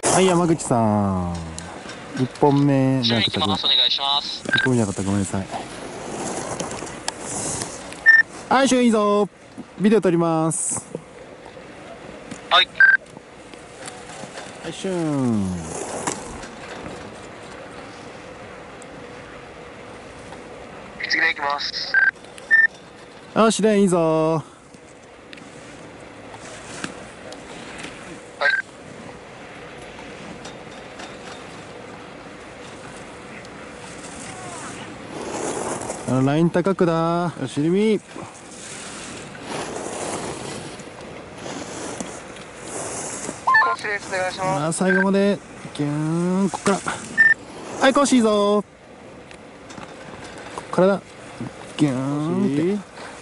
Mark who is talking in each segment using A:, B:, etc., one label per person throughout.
A: はい、山口さん。1本目じゃなかった。
B: お願いします。
A: 1本目じゃなかった。ごめんなさい。はい、シュンいいぞ。ビデオ撮ります。
B: はい。
A: はい、シュン。
B: 次で行きます。
A: よし、でいいぞ。
B: はい。
A: ライン高くだ。よし、りみ。
B: コースです。お願いします。
A: 最後まで。ギューン、こっから。はい、コーシーぞ。こっからだ。ギューンって。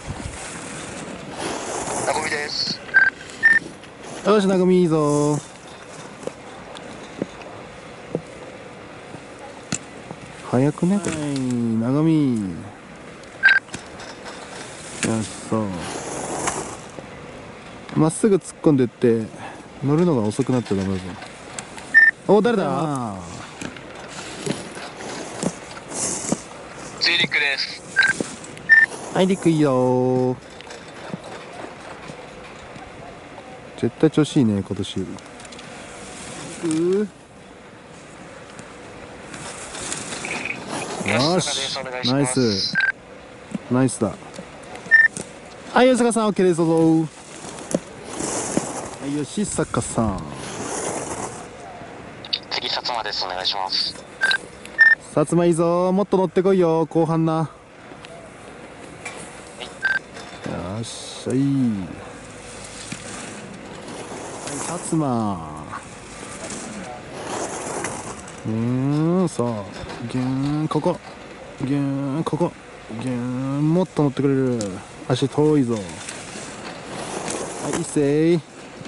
B: なごみです。
A: よし、なごみいいぞ。早くね、これ。はい、なごみ。よし、そう。まっすぐ突っ込んでって乗るのが遅くなっちゃダメだぞ。お、誰だ？
B: J リックです。
A: はい、リクいいよ。絶対調子いいね、今年。よし、ナイス。ナイスだ。はい、吉坂さん OK です、どうぞ。はい、吉坂さん。
B: 次、薩摩です。お願いします。
A: 薩摩いいぞ。もっと乗ってこいよ、後半な。よっしゃい。はい、薩摩。そう。ギューン、ここ。ギューン、ここ。ギューン、もっと乗ってくれる。足遠いぞ。はい、一斉。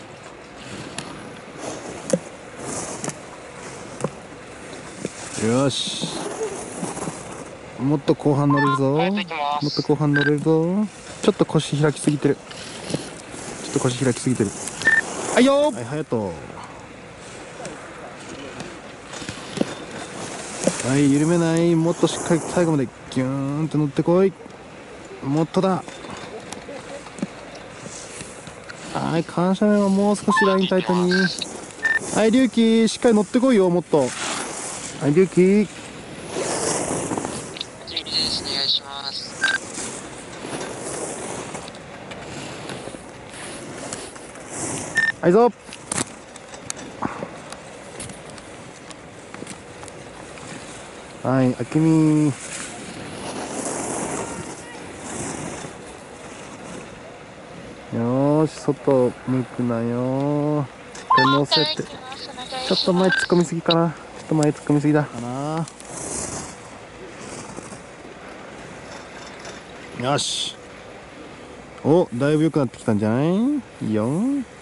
A: よし。もっと後半乗れるぞ。もっと後半乗れるぞ。ちょっと腰開きすぎてる。はいよ。はい、隼人。はい、緩めない。もっとしっかり最後までギューンと乗ってこい。もっとだ。はい、緩斜面はもう少しラインタイトに。はい、龍騎しっかり乗ってこいよ、もっと。はい、龍騎。
B: 次です。お願いします。
A: はいぞ。はい、あけみ。よーし、外向くなよ。乗せて。ちょっと前突っ込みすぎかな。ちょっと前突っ込みすぎだ。かな。よし。お、だいぶ良くなってきたんじゃない？いいよ。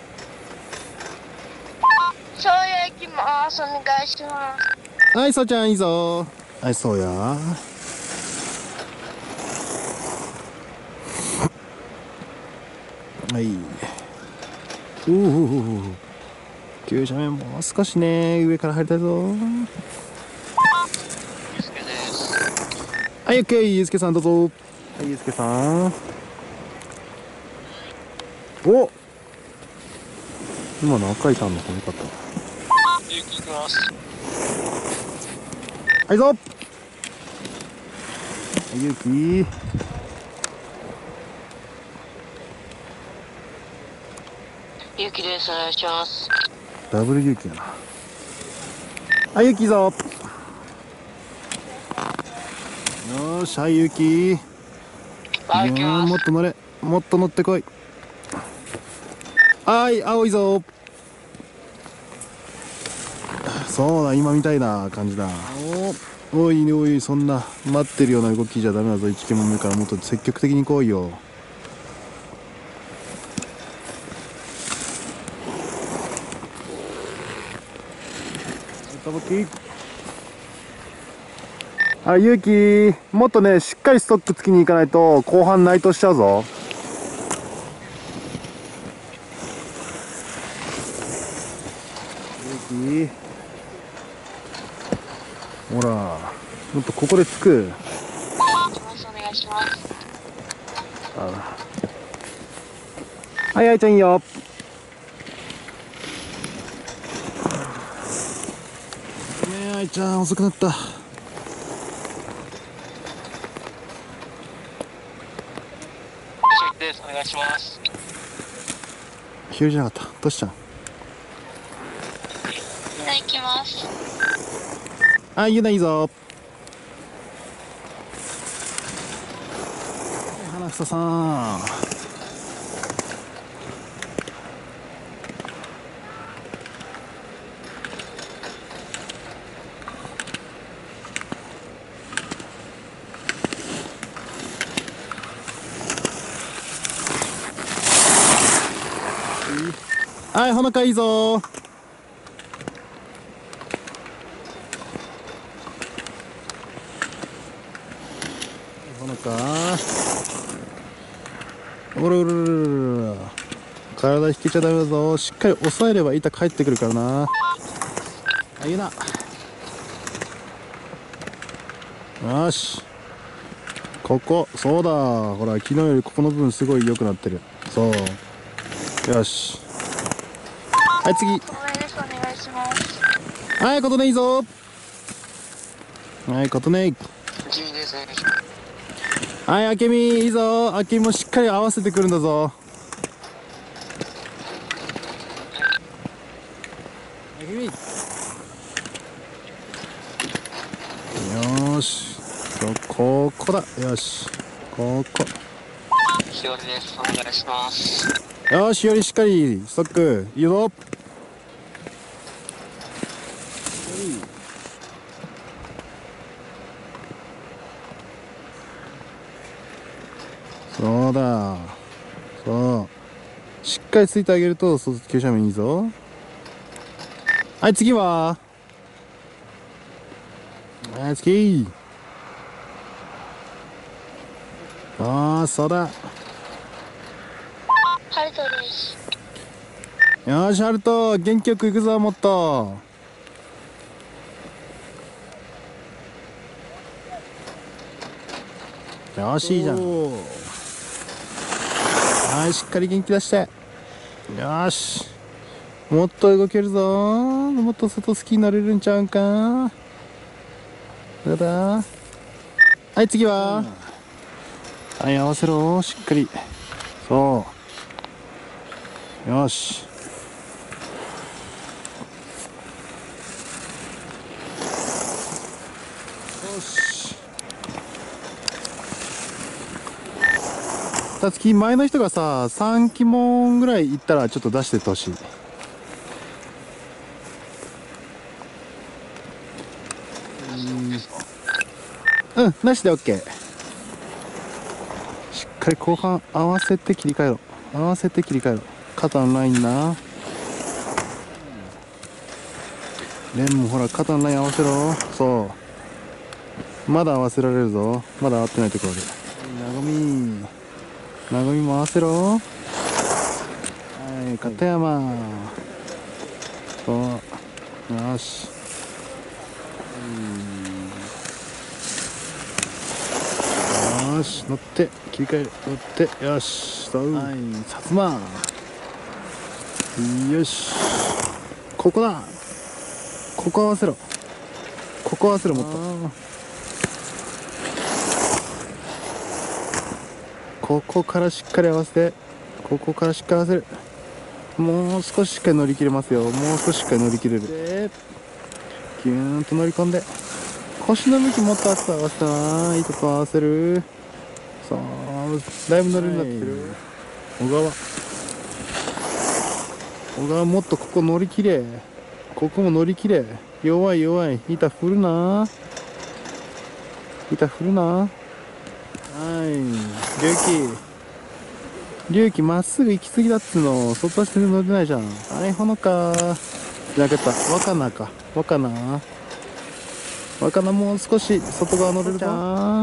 B: そうや、行きます。お願いします。
A: はい、そうちゃんいいぞ。はい、そうや。はい。急斜面もう少しね、上から入りたいぞ。
B: ゆうすけです。
A: はい、オッケー、ゆうすけさんどうぞ。はい、ゆうすけさん。お、今の赤いターンの方が良かった。
B: ゆうき行きます。
A: はいぞ。はい、ゆうき。
B: ゆうきです。お願いします。
A: ダブルゆうきやな。はい、ゆうきいいぞ。よーし、はい、ゆうき。もっと乗れ。もっと乗ってこい。はい、青いぞ。そうだ、今みたいな感じだ。おいおい、そんな待ってるような動きじゃダメだぞ。1キロ目からもっと積極的に来いよ。あ、ゆうき、もっとね、しっかりストックつきに行かないと後半内藤しちゃうぞ。ゆほらもっとここでつく。
B: お願いします。
A: はい、あいちゃんいいよ。あいちゃん遅くなった。
B: です。お願いします。
A: ひよりじゃなかった。トシちゃん。
B: みんな行きます。
A: はい、ゆないいぞ。花房さん。はい、ほのかいいぞ。ほのか。おらおらおらおら。体引けちゃダメだぞ。しっかり押さえれば板帰ってくるからな。あ、いいな。よし。ここ、そうだ。ほら、昨日よりここの部分すごい良くなってる。そう。よし。はい、次。
B: お願いします。
A: はい、ことねいいぞ。はい、ことね。
B: 君です。
A: はい、あけみいいぞ。あけみもしっかり合わせてくるんだぞ。あけみ。よーし。ここだ。よし。ここ。
B: ひよりです。お願いします。
A: よし、よりしっかりストックいいぞ。そうだ。そうしっかりついてあげると急斜面いいぞ。はい、次ははい、次。ああ、そうだ。
B: ハルトです。
A: よし、ハルト元気よくいくぞ。もっとよし、いいじゃん。はい、しっかり元気出して。よし、もっと動けるぞ。もっと外好きになれるんちゃうんか。どうだ。はい、次ははい、合わせろ。しっかり。そうよし。よし。たつき前の人がさ3機問ぐらいいったらちょっと出してってほしい。うん、なしで OK。 しっかり後半合わせて切り替えろ。肩のラインな。レンもほら肩のライン合わせろ。そうまだ合わせられるぞ。まだ合ってないところでなごみも合わせろ。はい、片山。そうよし。よし、乗って切り替える。乗ってよし。そうはい、薩摩。よし、ここだ。ここ合わせろ。もっとここからしっかり合わせて。る。もう少ししっかり乗り切れますよ。もう少ししっかり乗り切れる。でギューンと乗り込んで腰の向きもっと厚く合わせたな。いいとこ合わせる。そうだいぶ乗れるようになってる。小川もっとここ乗り切れ。ここも乗り切れ。弱い板振るな。はい龍騎まっすぐ行き過ぎだっつうの。外足で乗れないじゃん。はい、ほのかじゃなかった。若菜もう少し外側乗れるじゃん。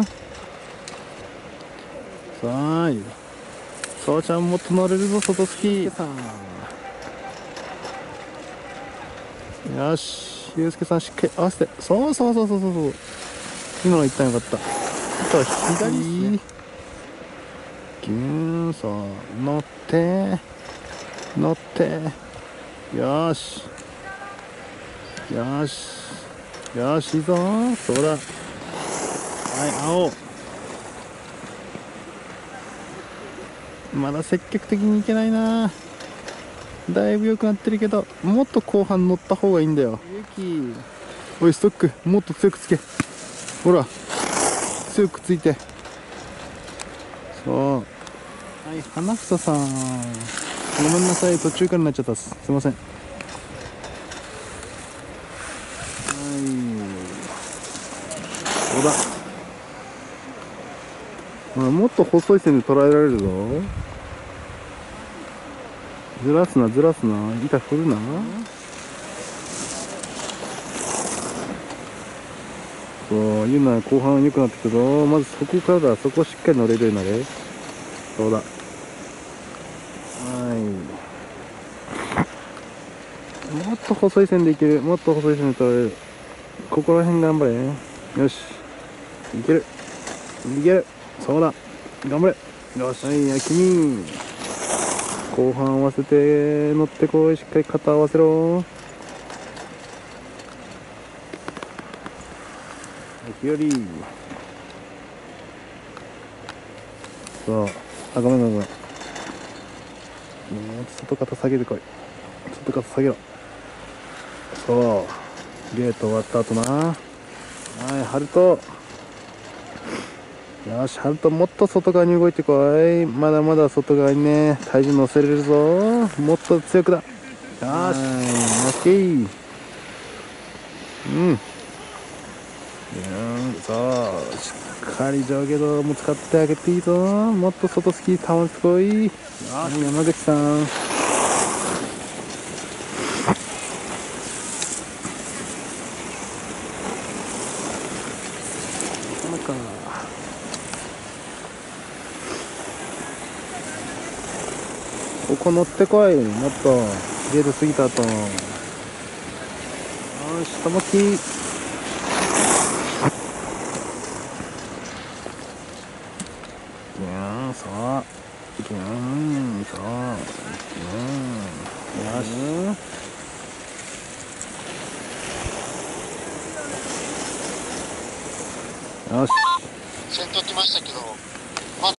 A: さあそうちゃんもっと乗れるぞ。外好きさんよし、ゆうすけさんしっかり合わせて。そうそうそうそうそうそう。今の一旦よかった。あとは左ですね。ギューン、そう。乗って。乗って。よし。よし。よし、いいぞ。そうだ。はい、青。まだ積極的にいけないな。だいぶ良くなってるけど、もっと後半乗った方がいいんだよ。ゆき。おい、ストック。もっと強くつけ。ほら。強くついて。そう。はい、花房さん。ごめんなさい。途中からになっちゃったっす。すいません。はい。そうだ。もっと細い線で捉えられるぞ。ずらすな、ずらすな。板振るな。そういうのは後半良くなってくるぞ。まずそこからだ。そこしっかり乗れるようになれ。そうだ。はい。もっと細い線でいける。もっと細い線で取られる。ここら辺頑張れ。よし。いける。いける。そうだ。頑張れ。よし。はい、やきみ。後半合わせて乗ってこい。しっかり肩合わせろ。ひより。そう。あ、ごめんごめんごめん。外肩下げてこい。外肩下げろ。そう。ゲート終わった後な。はい、ハルト。よし、ハルトもっと外側に動いてこい。まだまだ外側にね、体重乗せれるぞ。もっと強くだ。よし。オッケー。うん。そう。しっかり上下動も使ってあげていいぞ。もっと外スキー保ってこい。山口さん。ここ乗ってこい。もっとゲート過ぎた後。よし、ともき。そう。そう。よし。よし。
B: 先頭来ましたけど。